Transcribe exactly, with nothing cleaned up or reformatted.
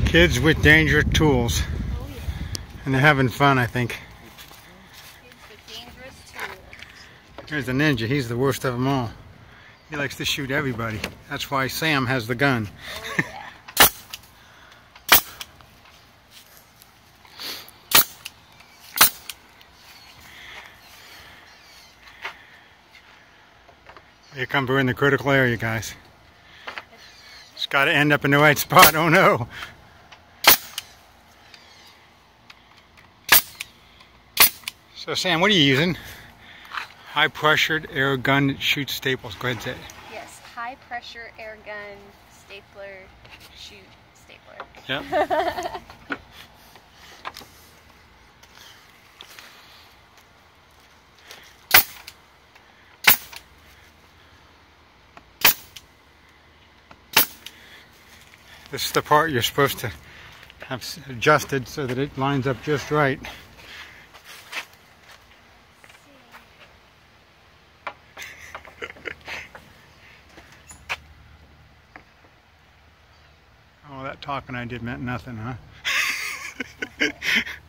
Kids with dangerous tools. Oh, yeah. And they're having fun, I think. Kids with dangerous tools. Here's the ninja. He's the worst of them all. He likes to shoot everybody. That's why Sam has the gun. Oh, yeah. Here comes, we're in the critical area, guys. It's got to end up in the right spot. Oh no! So Sam, what are you using? High pressured air gun that shoots staples. Go ahead and say it. Yes, high pressure air gun stapler shoot stapler. Yep. This is the part you're supposed to have adjusted so that it lines up just right. Oh, that talking I did meant nothing, huh?